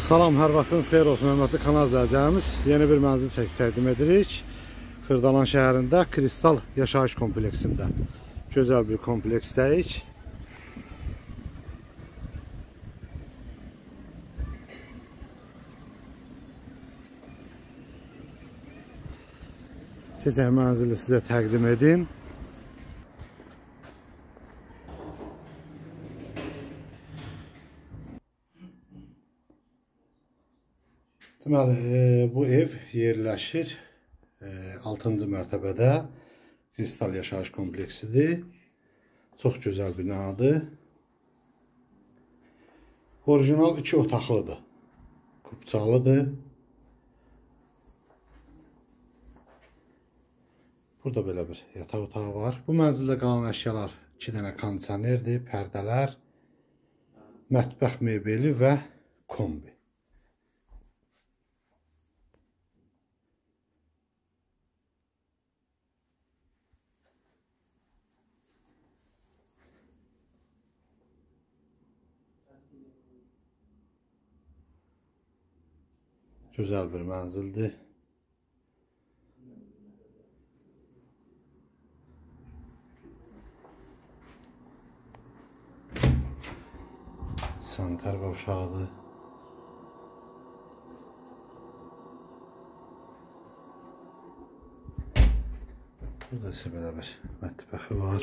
Salam, hər vaxtınız xeyir olsun, hörmətli kanal izləyicilərimiz. Yeni bir mənzil çəkib təqdim edirik. Xırdalan şəhərində Kristal yaşayış kompleksində. Gözəl bir kompleksdəyik. Keçək mənzili sizə təqdim edim. Deməli, bu ev yerləşir 6-cı mərtəbədə. Kristal yaşayış kompleksidir. Çox gözəl binadır. Orijinal 2 otaqlıdır. Kupçalıdır. Burada belə bir yataq otağı var. Bu mənzildə qalan əşyalar 2 dənə kondisionerdir, pərdələr, mətbəx mebeli və kombi. Gözəl bir mənzildir. Sanitar qovşağıdır. Burada isə belə bir mətbəxi var.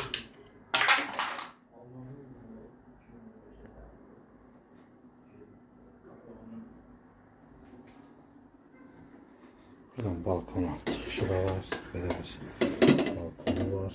Buradan balkona çıxışı da var. Belə bir balkonu var.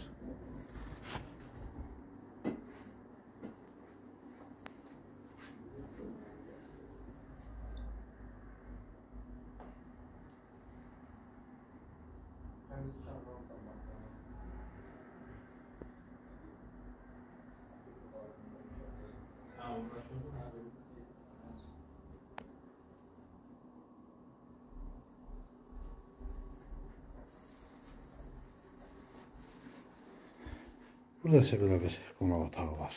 Burada isə belə bir qonaq otağı var.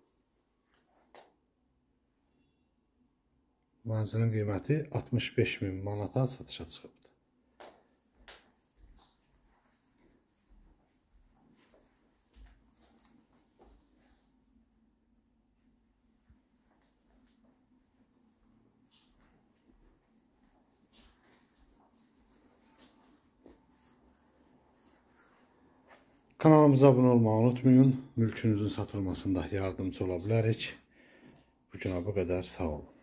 Mənzilin qiyməti 65.000 manata satışa çıxıbdır. Kanalımıza abunə olmağı unutmayın. Mülkünüzün satılmasında yardımcı ola bilərik. Bu günə bu qədər. Sağ olun.